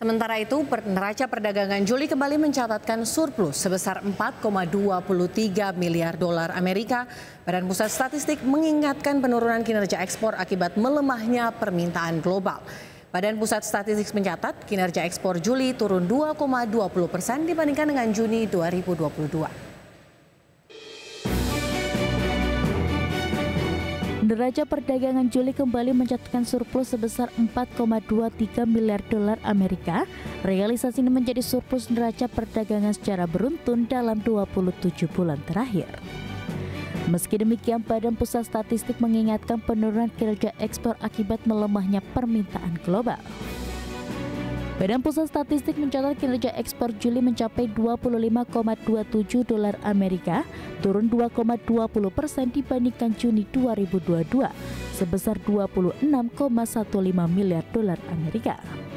Sementara itu, neraca perdagangan Juli kembali mencatatkan surplus sebesar 4,23 miliar dolar Amerika. Badan Pusat Statistik mengingatkan penurunan kinerja ekspor akibat melemahnya permintaan global. Badan Pusat Statistik mencatat kinerja ekspor Juli turun 2,20% dibandingkan dengan Juni 2022. Neraca perdagangan Juli kembali mencatatkan surplus sebesar 4,23 miliar dolar Amerika. Realisasi ini menjadi surplus neraca perdagangan secara beruntun dalam 27 bulan terakhir. Meski demikian, Badan Pusat Statistik mengingatkan penurunan kinerja ekspor akibat melemahnya permintaan global. Badan Pusat Statistik mencatat kinerja ekspor Juli mencapai 25,27 dolar Amerika, turun 2,20% dibandingkan Juni 2022, sebesar 26,15 miliar dolar Amerika.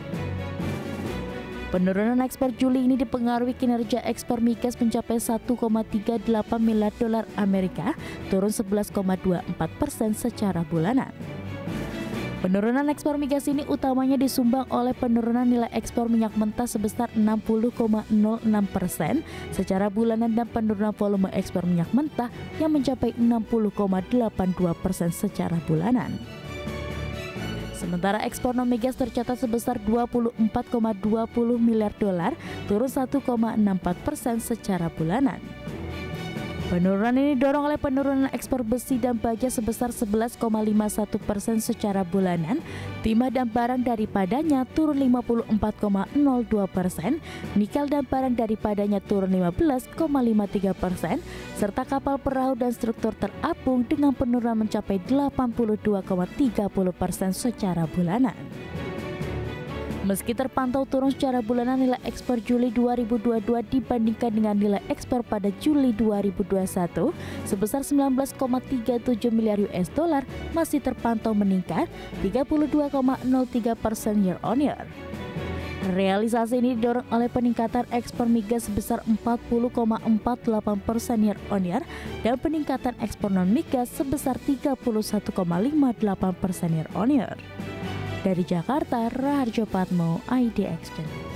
Penurunan ekspor Juli ini dipengaruhi kinerja ekspor migas mencapai 1,38 miliar dolar Amerika, turun 11,24% secara bulanan. Penurunan ekspor migas ini utamanya disumbang oleh penurunan nilai ekspor minyak mentah sebesar 60,06% secara bulanan dan penurunan volume ekspor minyak mentah yang mencapai 60,82% secara bulanan. Sementara ekspor non-migas tercatat sebesar 24,20 miliar dolar, turun 1,64% secara bulanan. Penurunan ini didorong oleh penurunan ekspor besi dan baja sebesar 11,51% secara bulanan, timah dan barang daripadanya turun 54,02%, nikel dan barang daripadanya turun 15,53%, serta kapal perahu dan struktur terapung dengan penurunan mencapai 82,30% secara bulanan. Meski terpantau turun secara bulanan, nilai ekspor Juli 2022 dibandingkan dengan nilai ekspor pada Juli 2021 sebesar 19,37 miliar US dollar masih terpantau meningkat 32,03% year on year. Realisasi ini didorong oleh peningkatan ekspor migas sebesar 40,48% year on year dan peningkatan ekspor non migas sebesar 31,58% year on year. Dari Jakarta, Raharjo Patmo, IDX.